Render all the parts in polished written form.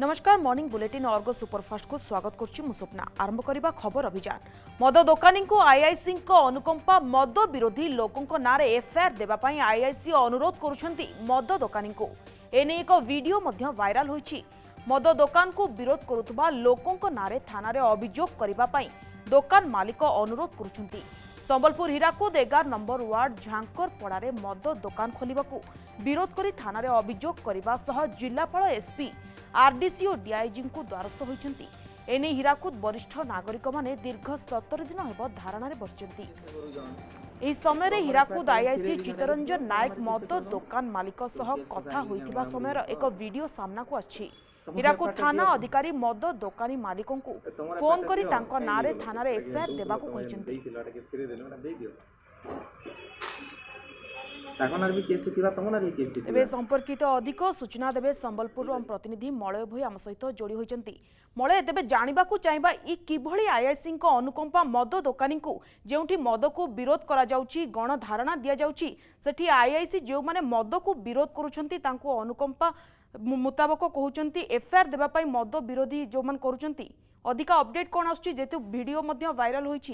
नमस्कार morning bulletin Ergo superfast को स्वागत करुच्ची मु स्वप्ना आरंभ करबा खबर अभियान मद दोकानी को आईआईसी अनुकंपा मद विरोधी लोकों नारे एफआईआर देबा पई आईआईसी अनुरोध करुछंती मद दोकानी को एने एक वीडियो मध्य वायरल होईछि। मद दोकान को विरोध करुथबा लोकों नारे थाना रे अभियोग करबा पई दोकान मालिक अनुरोध करुछंती। संबलपुर हीराकुद 11 नंबर वार्ड झांकर पड़ारे मद दोकान खोलिबाकू विरोध करी थाना रे अभियोग करबा सह जिल्लापाल एसपी आरडीसी और डीआईजी को द्वारस्थ होइछंती। एने हीराकुद वरिष्ठ नागरिक माने दीर्घ 17 दिन हेब धारणा रे बसचंती। एही समय रे हीराकुद आईआईसी चित्तरंजन नायक मद दोकान मालिक सह कथा होइथिबा समय एक वीडियो सामना को आछि। हीराकुद थाना अधिकारी मद दोकानी मालिकों को फोन करी तांको नारे थाना रे एफआईआर देबाकू कहिछंती। एबे संपर्कित अधिक सूचना देबे संबलपुर प्रतिनिधि मलय भई आम सहित जोड़ी होइछंती। मलय तेबे जानिबाकू चाहबा ई किभଳି आईआईसी को अनुकंपा मद दोकानी को जेउठी मद को विरोध करा जाउची गण धारणा दिया जाउची सेठी आईआईसी जेउ माने मद को विरोध करूछंती तांको अनुकंपा मुताबक कहउचंती एफआईआर देबा पई मद विरोधी जो मन करूछंती। अधिक अपडेट कोन आछी जेतु वीडियो मध्ये वायरल होईची।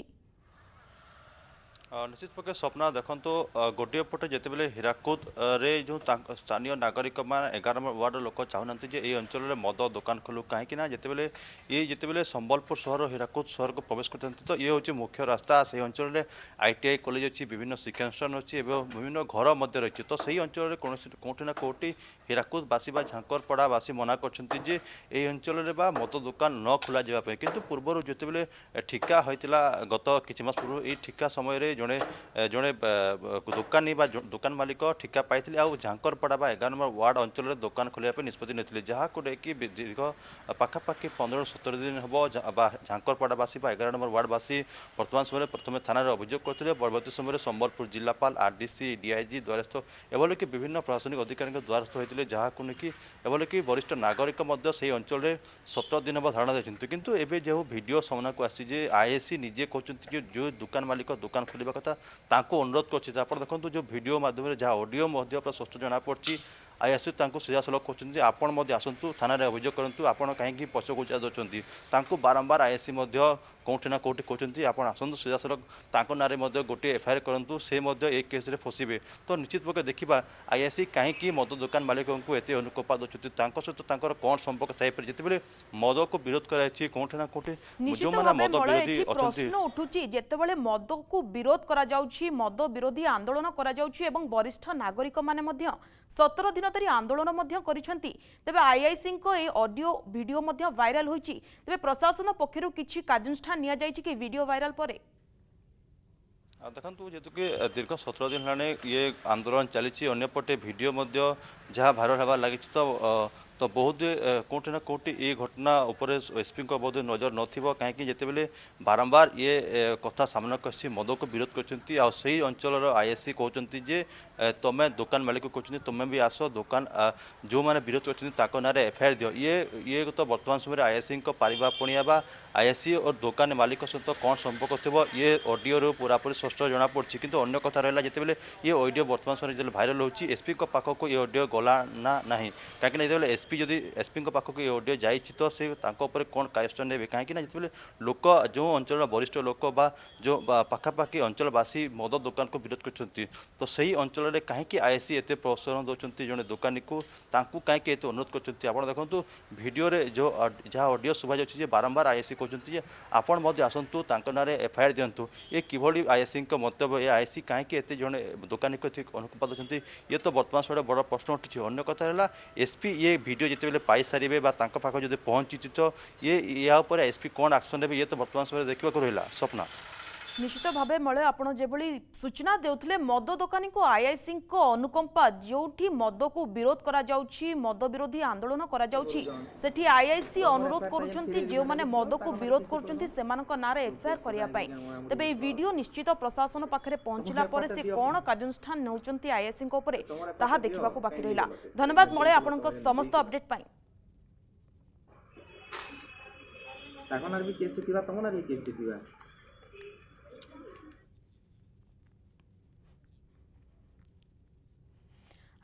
निश्चित पक्ष स्वप्ना देखो गोटे पटे जिते हीराकुद रे जो स्थानीय नागरिक मान 11 नंबर वार्ड लोक चाहूना ये अंचल में मद दोकान खोलू कहीं ये जिते संबलपुर सहर हीराकुद सहर को प्रवेश करते तो ये हूँ मुख्य रास्ता से अंचल में आईटीआई कॉलेज अच्छी विभिन्न शिक्षानुष्ठान अच्छी विभिन्न घर मध्य रही तो सही अंचल में कौटी ना कौटी हीराकुदवासी झांकरपड़ावासी मना कर अंचल में मद दोकान न खोल जावाई किंतु पूर्व जिते ठिका होता गत किछ मास पूर्व ये ठिका समय जड़े जड़े दुकानी दुकान मालिक ठिका पाई झांकरपड़ा 11 नंबर वार्ड अंचल में दुकान खोलिया निष्पत्ति नहीं जहाँ को लेकिन दीर्घ पाखापाखि 15-17 दिन हम झांकरपड़ावासी 11 नंबर वार्डवासी वर्तमान समय प्रथम थाना अभियोग करते परवर्त समय संबलपुर जिलापाल आरडीसी डीआईजी द्वारस्थ एवं कि विभिन्न प्रशासनिक अधिकारी द्वारस्थ होते जहाँ को लेकिन एवं कि वरिष्ठ नागरिक से अंचल में 17 दिन हम धारणा देते किंतु एवं जो वीडियो सामना को आसी आईआईसी निजे कहते जो दुकान मालिक दुकान खोल कथा अनुरोध कर देखो जो वीडियो माध्यम जहाँ ऑडियो पूरा स्पष्ट जना पड़ी आईआईसी सीधा सलख कहते आपण आसतु थाना अभियोग करूँ आपड़ कहीं पछकू चाहते बारंबार आईआईसी कौटी ना कौटी कहते आप आसतु सीधा सलख ना गोटे एफआईआर करूँ से ए केस फसबे तो निश्चित भाव देखा आईआईसी कहीं मद दोकान मालिकों को एत अनुकंपा दूसरी सहित कौन संपर्क थाईपर जिते मद को विरोध कराई कौटी ना कौटी जो मद विरोधी प्रश्न उठुची जेतेबेले मद को विरोध करा जाउची मद विरोधी आंदोलन करा जाउची एवं वरिष्ठ नागरिक माने 17 दिन धरी आंदोलन करिसेंती तेबे आईआईसी को ए ऑडियो वीडियो वायरल होईची तेबे प्रशासन पक्षरु किछि कार्यानुष्ठान निया जायछि कि वीडियो वायरल परे देखो जेहेतु कि दीर्घ 17 दिन होने ये आंदोलन चली अंपटे भिडियो जहाँ भाइराल होगा लगी तो बहुत कौटी ना कौटी ये घटना उपर एसपी को बहुत नजर नथिबो कहीं जितेबले बारंबार ये कथा सामना कर मद को विरोध करछंती आ सही अंचल आईएससी कहते जे तुम दुकान मालिक कहते तुम भी आस दुकान जो मैंने विरोध करछंती ना एफआईआर दियो ये तो वर्तमान समय आईएससी पारिबा पणिया बा आईएससी और दुकान मालिक सहित कौन संपर्क थो ये ऑडियो पूरापूरी स्पष्ट जना पड़ी किंतु अन्य कथा रहा जितेबले ये ऑडियो वर्तमान समय जो भाइराल होची एसपी पाखक ये ऑडियो गला ना नहीं कहीं एसपी जदि एसपी पाखक ये ऑडियो जाइए तो से कौन कार्यस्थान ने कहीं जिते लोक जो अंचल वरिष्ठ लोक बा जो पाखापाखि अंचलवासी मद दुकान को विरोध करछंती तो सही अंचल में कहीं आईएससी एत प्रोत्साहन दौरान जड़े दुकानी को कहीं एत अनुरोध करछंती आप देखो वीडियो जो जहाँ ऑडियो शुभा जाए बारंबार आईएससी कहते आपण आसतु ना एफआईआर दिंतु ये किभली आईएससी मंतव्य ये आईएससी कहीं एत जड़े दुकानी को अनुकंपा दूसरी ये तो वर्तमान समय बड़ प्रश्न उठी अन्य कथा है एसपी ये वीडियो जिते पाई सारे पाख जो पहुंची तो ये या एसपी कौन एक्शन ने ये तो वर्तमान समय देखा रहा स्वप्ना निश्चित भाव मलय आपड़ जो सूचना देउथिले मद दोकानी को आईआईसी को अनुकंपा जोठी मद को विरोध करा जाउछि मद विरोधी आंदोलन करा जाउछि सेठी आईआईसी अनुरोध करूछंती जे माने मद को विरोध करूछंती सेमानक नारे एफआईआर करिया पई तबे ए वीडियो निश्चित प्रशासन पाखरे पहुंचला परे से कोन कार्यानुष्ठान नउचंती आईआईसी को ऊपर ताहा देखिबाकू बाकी रहिला। धन्यवाद मलय आपनक समस्त अपडेट पई। ताकनार भी केस थिबा तमनार भी केस थिबा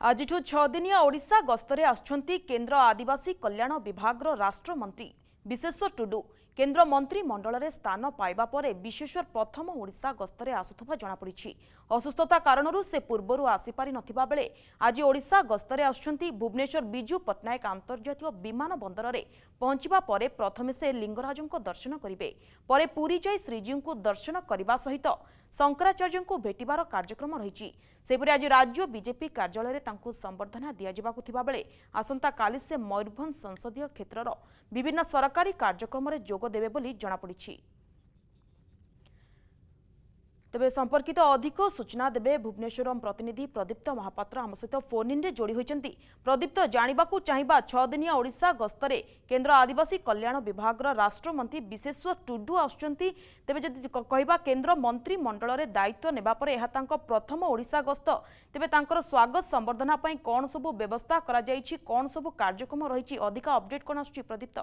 आज 6 दिनिया ओडिशा गस्तरे आछंती केंद्र आदिवासी कल्याण विभाग राष्ट्रमंत्री विशेश्वर टुडू। केंद्र मंत्री मंडल में स्थान पाइबा परे विशेश्वर प्रथम ओडिशा गस्तरे आसुथबा जଣାपड़ी। असुस्थता कारणरू से पूर्वरू आसीपारि नथिबा बेले आज ओडिशा गस्तरे आछंती। भुवनेश्वर बिजू पट्टनायक अंतर्जातीय विमान बंदर में पहुंचवा परे प्रथमे से लिंगराजों दर्शन करेंगे। परे पुरी जाई श्रीजीव को दर्शन करने सहित शंकराचार्य को भेटिबार कार्यक्रम रही। सेपरि आज राज्य बीजेपी कार्यालय में संबर्धना दियाजिबाकु थिबा बेले आसंता काली से मयूरभंज संसदीय क्षेत्रर विभिन्न सरकारी कार्यक्रम में जोग देबे बोली जଣାपड़ी। तेबे संपर्कित अधिक सूचना देबे भुवनेश्वर प्रतिनिधि प्रदीप्त महापात्र आम सहित फोन इन जोड़ी होइचंती। प्रदीप्त जानिबाकू चाहिबा 6 दिनिया ओडिशा गस्तरे केंद्र आदिवासी कल्याण विभाग राष्ट्रमंत्री विशेश्वर टुडू आछंती। तेबे जदि कहिबा केंद्र मंत्री मंडल रे दायित्व नेबा परे एहा तांको प्रथम ओडिशा गस्त, तेबे तांकर स्वागत संबर्धना पई कोन सब व्यवस्था करा जायछि, कोन सब कार्यक्रम रहिछि, अधिक अपडेट कोन आछछि प्रदीप्त?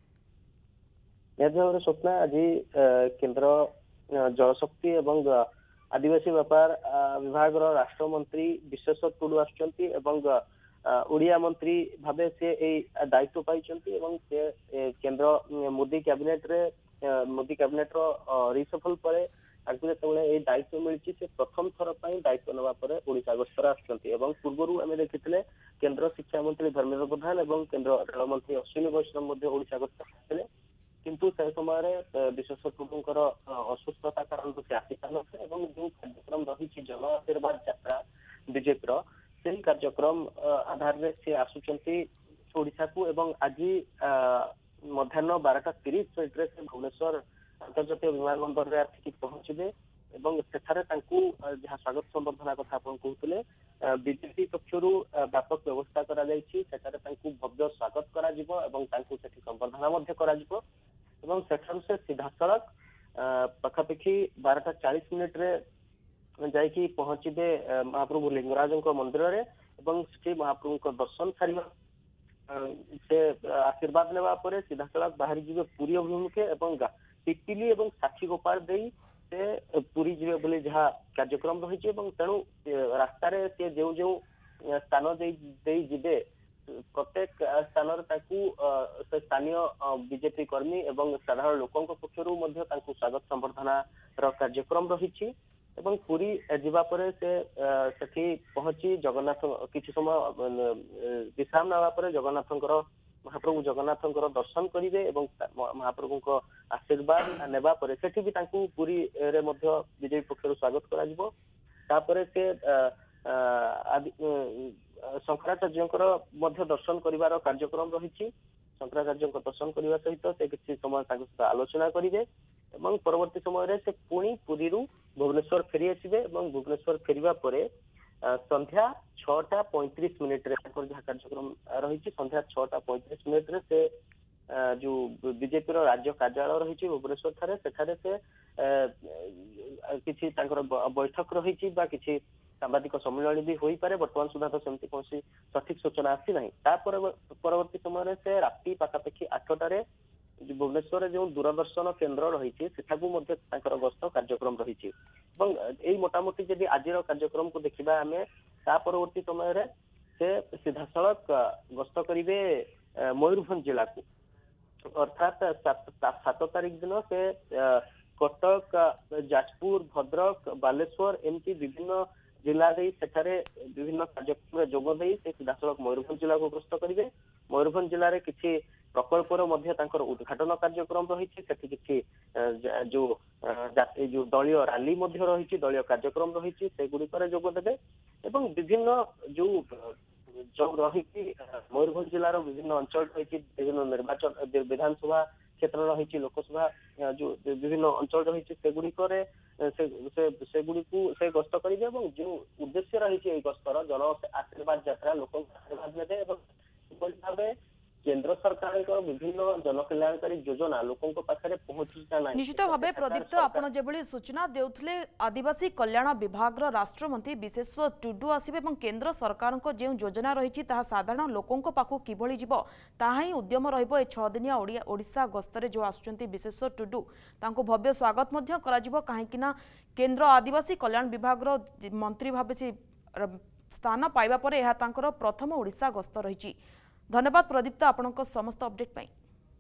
यादव स्वप्ना आज केंद्र जलशक्ति एवं आदिवासी व्यापार विभाग राष्ट्रमंत्री विशेश्वर टुडू आछंती एवं ओडिया मंत्री भाबे से दायित्व पाइछंती एवं से केंद्र मोदी कैबिनेट रो रिसफल परे तांको जेतेबेले दायित्व मिलछि से प्रथम थर पई दायित्व नवा परे ओडिशा गस्तर आछंती। एवं पूर्वरु आमे देखिथिले केंद्र शिक्षा मंत्री धर्मेंद्र प्रधान एवं केंद्र रेल मंत्री अश्विनी वैष्णव मध्ये ओडिशा गस्तर आछिले, किंतु से समय विशेश्वर टुडूंकर असुस्थता कारण से आसीपार एवं जो कार्यक्रम रही जन आशीर्वाद यात्रा बीजेपी से कार्यक्रम आधार में सी आसुचंती ओडिशा को। एवं आज मध्याह्न 12:30 से भुवनेश्वर अंतर्जातीय विमानबंदर में आसिक पहुंचे एवं सेठारे जहाँ स्वागत संबर्धना कथा आप कहते बीजेपी पक्षरु व्यापक व्यवस्था करा जायछि। सेठारे भव्य स्वागत करा जिवो एवं सेठी संबर्धना मध्य करा जिवो एवं सेठारु से सीधा सड़क पखापाखि 12:40 रे जाइकी पहुंचे महाप्रभु लिंगराजों मंदिर रे एवं से महाप्रभु दर्शन सारिबा से आशीर्वाद नेबा परे सीधा सड़क बाहरी जीवे पुरी अभिमुखे एवं पिपिली एवं साक्षी गोपाल देई से पुरी जीवे बोली जहाँ कार्यक्रम रही। तेणु रास्तार से जो जो स्थान दे जीवे प्रत्येक स्थान से स्थानीय बीजेपी कर्मी एवं साधारण लोकों पक्षरु स्वागत संबर्धना कार्यक्रम रही। पुरी जीवा परे से पहुंची जगन्नाथ किसी समय विश्राम नावा परे महाप्रभु जगन्नाथंकर दर्शन करेंगे एवं महाप्रभु को आशीर्वाद नेबा परे सेठी भी पुरी रे मध्य बीजेपी पक्षरु स्वागत करा जिवो। तापरे से शंकराचार्यंकर मध्य दर्शन करिवार कार्यक्रम रही। शंकराचार्य दर्शन करने सहित से किसी समय सहित आलोचना करेंगे एवं परवर्ती समय से पुणी पुरी भुवनेश्वर फेरी आसवे। भुवनेश्वर फेरिबा परे संध्या 6:35 जहाँ कार्यक्रम रही संध्या 6:35 से जो बीजेपी राज्य कार्यालय रही भुवनेश्वर ठारे से किसी बैठक रही कि सांबादिक सम्मेलन भी हो पारे। बर्तमान सुधा तो सेमती कौन सठिक सूचना आसी ना। परवर्ती समय से राति पाखापाखि 8टारे भुवनेश्वर जो दूरदर्शन केन्द्र रही गस्त कार्यक्रम रही। मोटामोटी जदि आज कार्यक्रम को देखा आम परवर्ती समय से सीधा सड़क गस्त करेंगे मयूरभंज जिला को, अर्थात 7 तारीख दिन से कटक जाजपुर भद्रक बालेश्वर एमती विभिन्न जिला विभिन्न कार्यक्रम जोग दे सीधा सड़क मयूरभंज जिला को गस्त करेंगे। मयूरभंज जिले में किसी प्रकल्पर उद्घाटन कार्यक्रम रही जो दलीय रैली रही दलीय कार्यक्रम रही से गुड़िकर जोगदेवे एवं विभिन्न जो रही मयूरभंज जिलार विभिन्न अंचल रही विभिन्न निर्वाचन विधानसभा क्षेत्र रही लोकसभा जो विभिन्न अंचल रही से गस्त करेंगे। जो उद्देश्य रही गस्तर जन आशीर्वाद यात्रा लोक आशीर्वाद नेबे भाव केंद्र सरकार विभिन्न जनकल्याणकारी योजना लोकों पाखे पहुंचा ना। निश्चित भाव प्रदीप्त आपड़ जो सूचना देउथले आदिवासी कल्याण विभाग राष्ट्रमंत्री विशेश्वर टुडू आसबे और केंद्र सरकार जो योजना रही साधारण लोकों पाखु किभली जीव ताहा ही उद्यम रहिबो। 6 दिनिया ओडिशा गस्तरे जो आसुचंती विशेश्वर टुडू तांको भव्य स्वागत मध्य करा जिवो, काहेकि ना केंद्र आदिवासी कल्याण विभाग मंत्री भाबे से स्थान पाइबा परे यह तांकर प्रथम ओडिशा गस्त रही। धन्यवाद प्रदीप्त आपनक समस्त अपडेट पाई।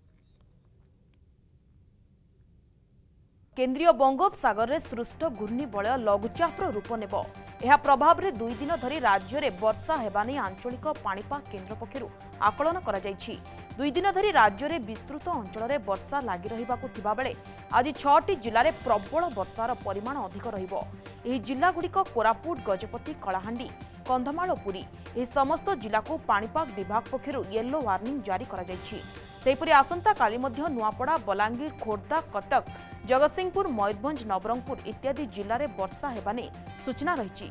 केन्द्रीय बंगोपसागर में सृष्ट घूर्णिबलय लघुचापर रूप नेब। यह प्रभाव में 2 दिन धरी राज्य में वर्षा हेबा नहीं आंचलिक पाणीपाग केन्द्र पक्षर आकलन करा जायछि। 2 दिन धरी राज्य में विस्तृत अंचल में वर्षा लगी रहिबाकु थिबा बेले आज 6टी जिले में प्रबल वर्षार परिमाण अधिक रहिबो। एही जिल्लागुड़िक कोरापुट, गजपति, कलाहांडी, कंधमाल, पुरी एही समस्त जिला को पाणीपाग विभाग पक्षर येलो वार्निंग जारी करा जायछि। सेहिपरि आसंता काली मध्य नुआपड़ा, बलांगीर, खोर्धा, कटक, जगतसिंहपुर, मयूरभंज, नवरंगपुर इत्यादि जिले में वर्षा हेबा नेई सूचना रही।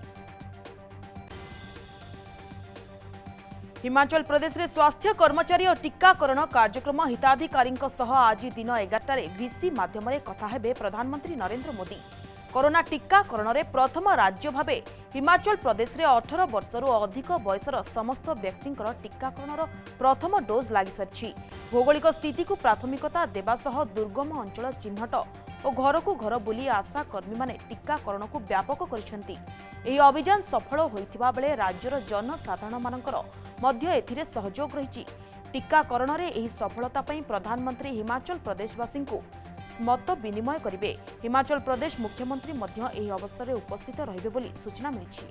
हिमाचल प्रदेश में स्वास्थ्य कर्मचारी और टीकाकरण कार्यक्रम हिताधिकारी आज दिन 11 वीसी माध्यम कथा हेबे प्रधानमंत्री नरेंद्र मोदी। कोरोना टीकाकरण में प्रथम राज्य भावे हिमाचल प्रदेश में 18 वर्षरू अधिक बयसर समस्त व्यक्ति टीकाकरण प्रथम डोज लगी सारी। भौगोलिक स्थिति को प्राथमिकता देवा सह दुर्गम अंचल चिन्हट और घर को घर बुली आशा कर्मी माने टीकाकरण को व्यापक करिसेंती। एही अभियान सफल होइतिबा बेले राज्यर जनसाधारण मानकर मध्य एथिरे सहयोग रहिछि। टीकाकरण रे एही सफलता पई प्रधानमंत्री हिमाचल प्रदेशवासी को मत विनिमय करिवे। हिमाचल प्रदेश मुख्यमंत्री मध्य एही अवसर में उपस्थित रहिबे बोली सूचना मिलिछि।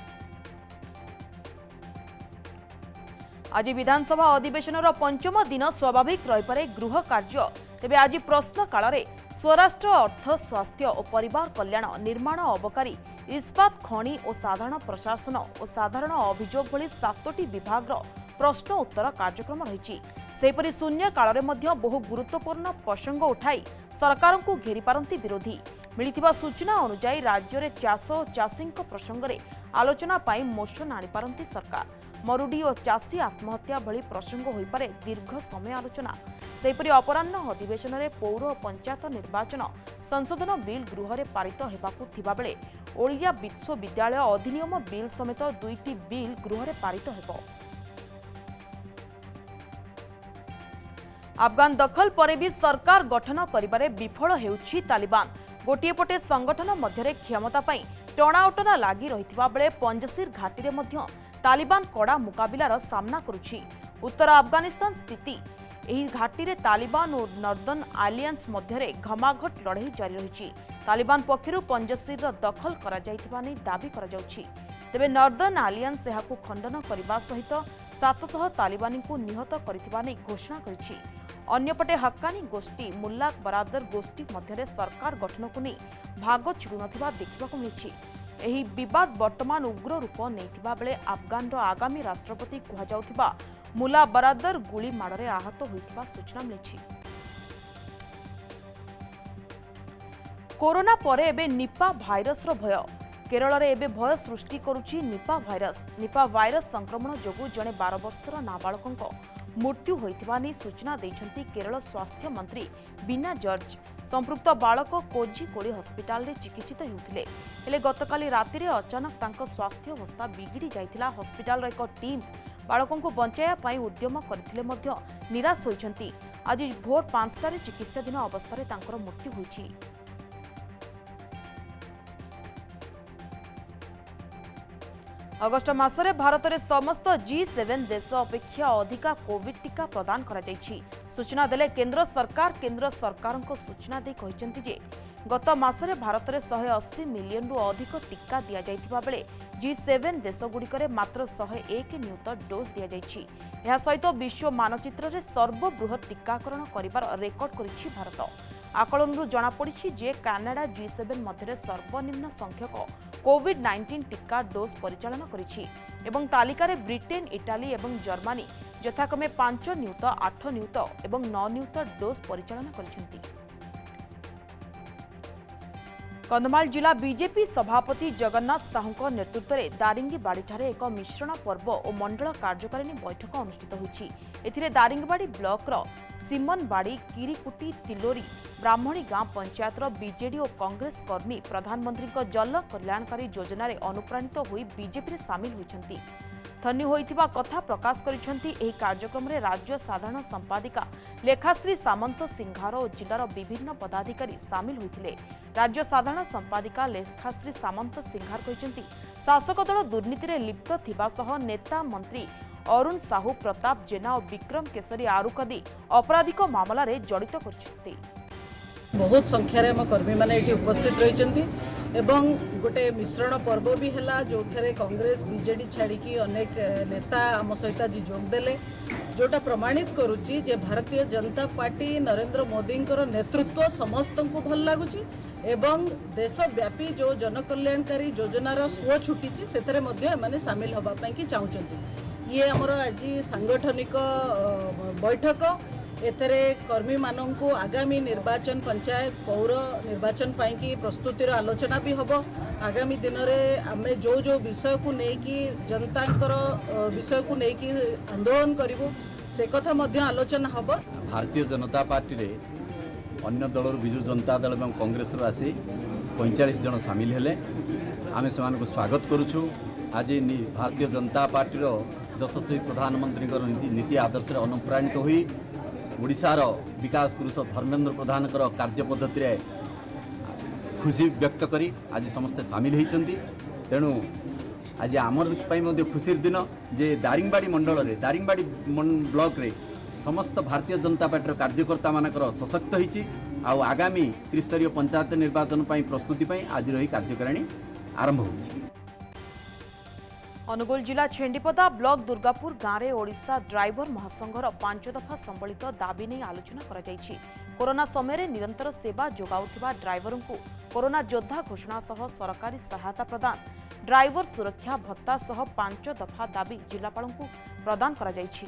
आज विधानसभा अधिवेशनर पंचम दिन स्वाभाविक रहिपारे गृह कार्य। तेबे आज प्रश्नकाल रे स्वराष्ट्र, अर्थ, स्वास्थ्य और परिवार कल्याण, निर्माण, अबकारी, इस्पात, खनि और साधारण प्रशासन और साधारण अभियोग भली 7टी विभाग प्रश्न उत्तर कार्यक्रम रही। सेहिपरि शून्य काल में बहु गुरुत्वपूर्ण प्रसंग उठाई सरकार को घेरी पारंती विरोधी। मिलिथिबा सूचना अनुसार राज्य में चाष और चाषी प्रसंग में आलोचना पाई मोशन आनीपारंती सरकार। मरुडी और चाषी आत्महत्या भली प्रसंग हो पारे दीर्घ समय आलोचना। सेहिपरि अपराह्न अधिवेशन में पौर और पंचायत निर्वाचन संशोधन बिल गृह में पारित हेबाकु थिबा बेले ओडिया विश्वविद्यालय अधिनियम बिल समेत 2टी बिल गृह में पारित हेबो। अफगान दखल पर भी सरकार गठन करिबारे विफल हेउछि तालिबान। गोटिए पटे संगठन मध्य क्षमता पाई टणाउटना लगी रहिथिबा बेले पंजसीर घाटी रे मध्य तालिबान कड़ा मुकाबिलार सामना करुछि। उत्तर अफगानिस्तान स्थिति एही घाटी रे तालिबान और नॉर्दर्न आलियंस मध्य घमाघट लड़ाई जारी रही। तालिबान पक्षरु पंजसीर दखल करा जाइथिबा नै दाबी करा जाउछि। तेबे नॉर्दर्न आलियंस एहाकु खंडन करबा सहित 700 तालिबानी को निहत करिथिबा नै घोषणा करिछि। अन्यपटे हक्कानी गोष्ठी, मुल्ला बरादर गोष्ठी मध्य सरकार गठन को नहीं भाग छिड़ु नथिबा देखिबाकु मिलिछि। एही विवाद वर्तमान उग्र रूप नैथिबा बेले अफगान आगामी राष्ट्रपति कहा जाउथिबा मुल्ला बरादर गुली माड़े आहत होइथिबा सूचना मिलिछि। कोरोना परे एबे निपा भाइरस रो भय। केरल रे एबे भय सृष्टि करुछि निपा भाइरस। निपा भाइरस संक्रमण जोगु जणे 12 वर्षर नाबालकंक मृत्यु होइथिबा नै सूचना दैछन्ती केरल स्वास्थ्य मंत्री बीना जॉर्ज। संपृक्त बालक कोझिकोडी हस्पिटाल रे चिकित्सित हेउथिले। हेले गतकाली राति रे अचानक तांको स्वास्थ्य अवस्था बिगिड़ी जाइथिला। हस्पिटाल रो एक टीम बालकों को बंचाया पाई उद्यम करथिले मध्य निराश होइछन्ती। आज भोर 5टा रे चिकित्साधीन अवस्था रे तांकर मृत्यु होइछि। अगस्ट मासरे भारत में समस्त G7 देश अपेक्षा अधिका कोविड टीका प्रदान करा जायछि। सूचना देले केंद्र सरकार को सूचना दे कहिसेंति जे गत मासरे भारत में 180 मिलियन रु अधिक टीका दिया जायतिबा बेले G7 देशगुड़िकरे मात्र 101 नियुत डोज दिया जायछि। एहा सहित विश्व मानचित्र में सर्वबृहत टीकाकरण करिबार रेकर्ड करिछि भारत। आकलन जना पड़ी जे कानाडा G7 मध्य सर्वनिम्न संख्यक कोविड-19 टीका डोज परिचालन करिछि एवं तालिकार ब्रिटेन, इटाली एवं जर्मनी यथाक्रमे 5 नियुत, 8 नियुत एवं 9 नियुत डोज परिचालन करिसेंति। कंधमाल जिला बीजेपी सभापति जगन्नाथ साहू नेतृत्व में दारिंगीबाड़ी एक मिश्रण पर्व और मंडल कार्यकारिणी बैठक अनुष्ठित होइछि। एथिरे दारिंगीबाड़ी ब्लॉकर सिमनबाड़ी, किरीकुटी, तिलोरी, ब्राह्मणी गांव पंचायतर बीजेडी और कांग्रेस कर्मी प्रधानमंत्री जल कल्याणकारी योजना रे अनुप्राणित होई बीजेपी सामिल होइछन्ति। धन्य होइथिबा कथा प्रकाश करिसेंति। एही कार्यक्रम रे राज्य साधारण संपादिका लेखाश्री सामंत सिंघार और जिलार विभिन्न पदाधिकारी सामिल होइथिले। राज्य साधारण संपादिका लेखाश्री सामंत सिंघार कहिसेंति शासक दल दुर्नीति में लिप्त थिबा सह नेता मंत्री अरुण साहू प्रताप जेना और विक्रम केसरी आरुकदी अपराधिक मामला रे जड़ित करछथि। बहुत संख्यार आम कर्मी मैंने ये उपस्थित रही एवं गोटे मिश्रण पर्व भी है जो कांग्रेस बीजेडी छाड़ी अनेक नेता आम सहित आज जोगदेले जोटा प्रमाणित करुच्ची जे भारतीय जनता पार्टी नरेंद्र मोदी नेतृत्व समस्त को भल लगुच एवं देशव्यापी जो जनकल्याणकारी योजनार स्व छुटी से सामिल होगापी चाहते ये आमर आज सांगठनिक बैठक एथरे कर्मी मानन को आगामी निर्वाचन पंचायत पौर निर्वाचन पाई की प्रस्तुतिर आलोचना भी हबो। आगामी दिन में आम जो जो विषय को लेकिन जनता विषय को लेकिन आंदोलन करूँ से कथा मध्य आलोचना हबो। भारतीय जनता पार्टी रे अन्य दल विजु जनता दल और कांग्रेस आसी 45 जन सामिल हेले आम से स्वागत करुछु। आज भारतीय जनता पार्टी यशस्वी प्रधानमंत्री नीति आदर्श अनुप्राणित हुई ओडिशार विकास पुरुष धर्मेंद्र प्रधान कार्य पद्धति खुशी व्यक्त करी आज समस्ते सामिल होती। तेणु आज आमर खुशी दिन जे दारिंगबाड़ी मंडल रे दारिंगबाड़ी ब्लॉक रे समस्त भारतीय जनता पार्टी कार्यकर्ता मानकर सशक्त होती। आगामी त्रिस्तरीय पंचायत निर्वाचन प्रस्तुति आज रही कार्यकारिणी आरंभ होगी। अनुगुल जिला छेंडीपदा ब्लॉक दुर्गापुर गाँव में ओडिशा ड्राइवर महासंघर 5 दफा संबलित दाबी नहीं आलोचना करा जायछि। कोरोना समय निरंतर सेवा जोगाउथिबा ड्राइवरों को कोरोना योद्धा घोषणा सह सरकारी सहायता प्रदान ड्राइवर सुरक्षा भत्ता सह 5 दफा दाबी जिलापाल को प्रदान करा जायछि।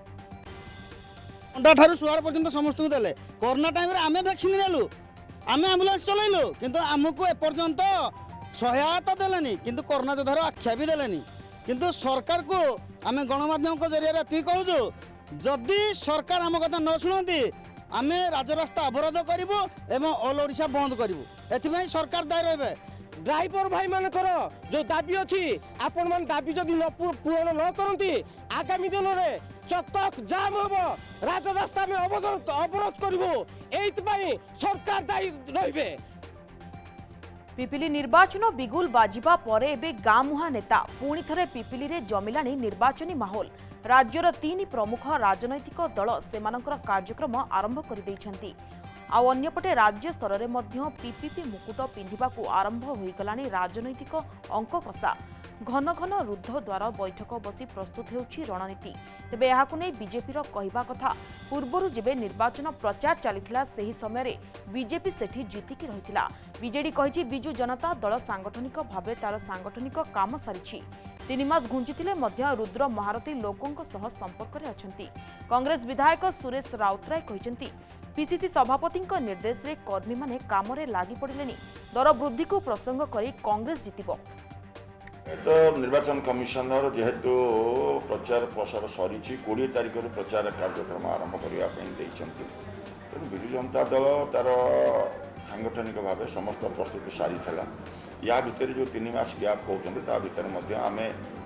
ठारू सुआर पर्यंत समस्त को देले कोरोना टाइम रे आमे वैक्सीन नेलु आमे एम्बुलेंस चलैलु किंतु आमको ए पर्यंत सहायता देलेनी किंतु कोरोना योद्धार आख्या भी देलेनी किंतु सरकार को आम गणमाध्यम जरिए ती कहूँ जदि सरकार आम कथा न शुणती आम राजरास्ता अवरोध करूँ एवं ऑल ओडिशा बंद करूँ एथि सरकार दायी रहे। ड्राइवर भाई मानकर जो दाबी अच्छी आपण मान दाबी जदि पूरण न करती आगामी दिन में चतक जाम हम राजरास्ता में अवरोध करूँ एइथपाई सरकार दायी रहिबे। पिपिली निर्वाचन बिगुल बाजिबा परे एबे गाँ मुहा नेता पुणी थरे पिपिली रे जमिलानी निर्वाचनी माहौल। राज्यर 3 प्रमुख राजनैतिक दल सेमानकर कार्यक्रम आरंभ कर दैछंती। आउ अन्यपटे राज्य स्तर में मध्य पीपीपी मुकुट पिंधिबाकू आरंभ होईगलानी राजनैतिक अंक कषा। घन घन रुद्ध द्वार बैठक बसी प्रस्तुत होउछि रणनीति। तेबे एहाकू नै बीजेपीर कहिबा कथा पूर्वरु जेबे निर्वाचन प्रचार चलिथिला सेही समय रे बीजेपी सेठी जीतिकी रहिथिला। बीजेडी कहिछि बिजु जनता दल सांगठनिक भावे तार सांगठनिक काम सारिछि। 3 मास घुंचिथिले मध्य रुद्र महारथी लोकंक सह संपर्क रे अछंती। कांग्रेस विधायक सुरेश राउतराय कहिसंती पीसीसी सभापति निर्देश रे कर्मी माने काम रे लागि पड़िलेनी दर वृद्धि को प्रसंग करी कांग्रेस जीतिबो। तो निर्वाचन कमिशनर जेहेतु प्रचार प्रसार सरी 20 तारिख प्रचार कार्यक्रम आरंभ करने तेणु विजु जनता दल तार सांगठनिक भाव समस्त प्रस्तुति सारी था। या भितर जो 3 मास गैप कहते भितर आम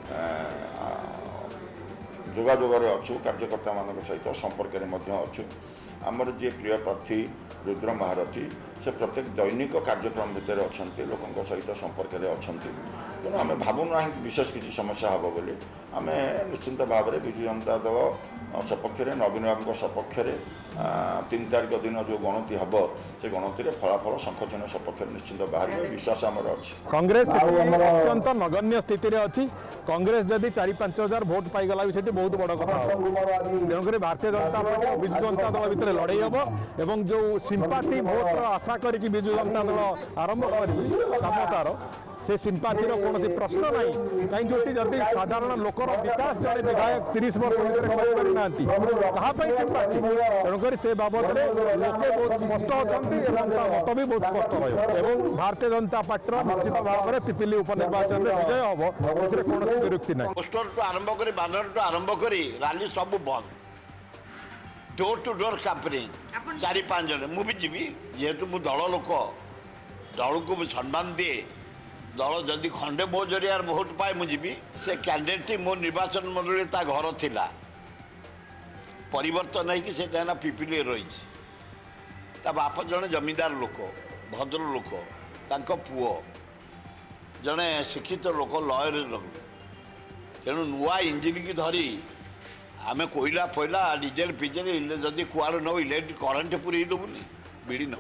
जोगाजोगर अच्छु कार्यकर्ता मान सहित संपर्क अच्छु। आमर जी प्रिय प्रार्थी रुद्र महारथी से प्रत्येक दैनिक कार्यक्रम भितर अच्छा लोकों सहित संपर्क अच्छा। तेणु आम भावुना विशेष किसी समस्या हम बोली आम निश्चिंत भाव में विजु जनता दल सपक्ष नवीन बाबू सपक्ष 3 तारिख दिन जो गणति हम से गणति फलाफल संकोचन सपक्ष निश्चिंत बाहर विश्वास आमर अच्छी। कांग्रेस अत्यंत नगण्य स्थिति अच्छी। कांग्रेस जदि 4-5 हजार भोट पाईगला भी सेठी बहुत बड़ कथा। तेणुक भारतीय जनता पार्टी विजु जनता दल भितर लड़ाई हम एवं जो सिंपाथी भोट आशा करी विजु जनता दल आरंभ कर से सिंपाथीर कौन प्रश्न ना कहीं जदि साधारण लोकर विकास जड़े विधायक 30 वर्ष भितर ना सिंपाथी तेणुक से बाबद लोके बहुत स्पष्ट अच्छा मत भी बहुत स्पष्ट रही भारतीय जनता पार्टी निश्चित भाव में पिपिली उपनिर्वाचन में विजय हम कौन विरुक्ति ना। पोस्टर टू आरंभ कर बानर टू आरंभ कर रैली सब बंद डोर टू डोर कैंपेनिंग 4-5 जन मुझे जीवी जेहेतु मु दल लोक दल को सम्मान दिए दल जदि खंडे मो जरिया भोट पाए मुझे से कैंडिडेट मो निर्वाचन मंडल ता घर थिला परिवर्तन है कि सेटा पिपिली रही बाप जन जमींदार लोक भद्र लोक पुओ जड़े शिक्षित लोक लयर तेणु नुआ इंजिन की धरी आम कोईला फैला डिजेल फिजेल जदि कुआर नौ इलेक्ट्रिक करेन्ट पूरे देवुनि बिड़ी नौ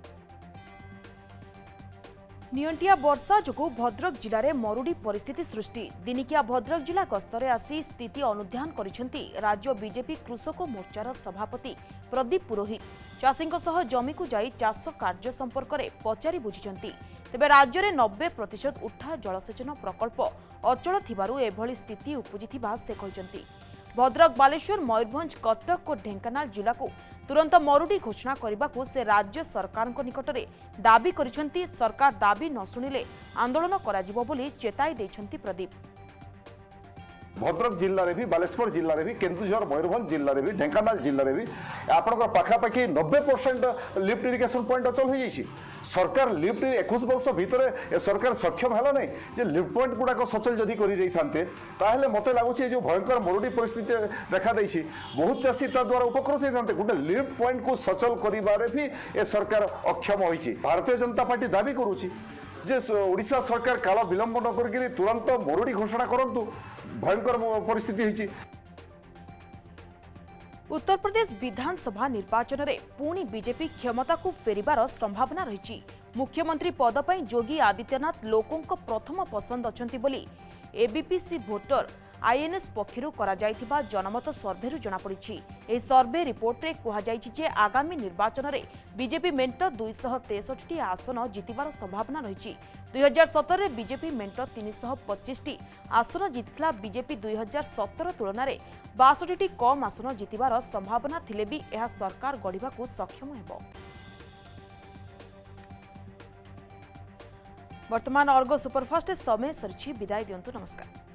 नियंटिया वर्षा जोगु भद्रक जिले में मरुड़ी परिस्थिति सृष्टि दिनिकिया भद्रक जिला गस्तरे आसी स्थिति अनुध्यान करिसेंती राज्य बीजेपी कृषक मोर्चार सभापति प्रदीप पुरोहित चाषी जमी को जाई चाष कार्य संपर्क में पचारि बुझिछंती तेबे राज्य में 90% उठा जलसेचन प्रकल्प अचल थिबारु एभली स्थिति उपजिथिबा से कहिसेंती। भद्रक बालेश्वर मयूरभंज कटक और ढेंकानाल जिला को तुरंत मरुड़ी घोषणा करने को से राज्य सरकार निकट में दाबी करिसेंती। सरकार दाबी न शुणिले आंदोलन कराजिबो बोली चेताई देछंती प्रदीप। भद्रक जिले में भी बालेश्वर जिले में भी केन्दुझर मयूरभंज जिले में भी ढेंकानाल जिले में भी आपंकर पाखापाखि 90% लिफ्ट इरिगेशन पॉइंट अचल हो जाइए। सरकार लिफ्ट 21 वर्ष भितर सरकार सक्षम है ना जे लिफ्ट पॉइंट गुड़ाक सचल जदि कर मत लगुच जो भयंकर मरुड़ी परिस्थिति देखा देसी बहुत चाषी द्वारा उपकृत होते गोटे लिफ्ट पॉइंट को सचल कर भी ए सरकार अक्षम होती। भारतीय जनता पार्टी दाबी करुच्ची जे ओडिशा सरकार काल विलंब न कर तुरंत मरुड़ी घोषणा करंतु भयंकर परिस्थिति होती। उत्तर प्रदेश विधानसभा निर्वाचन में पुणी बीजेपी क्षमता को फेरिबार संभावना रही। मुख्यमंत्री पद पर योगी आदित्यनाथ लोकों प्रथम पसंद अछंती बोली एबीपीसी भोटर आईएनएस पक्षरु करा जायथिबा जनमत सर्भे जनापड़ी। यह सर्भे रिपोर्ट रे कहा जायछि जे आगामी निर्वाचन में बीजेपी मेंट 263 आसन जितिबार संभावना रही। 2017 रे बीजेपी मेंट 325 आसन जितिला बीजेपी 2017 तुलन में 62 कम आसन जितिबार संभावना थिले भी यह सरकार गढ़ा सक्षम हेबो। वर्तमान अर्गो सुपरफास्ट समय सरी विदाय दियंतु। नमस्कार।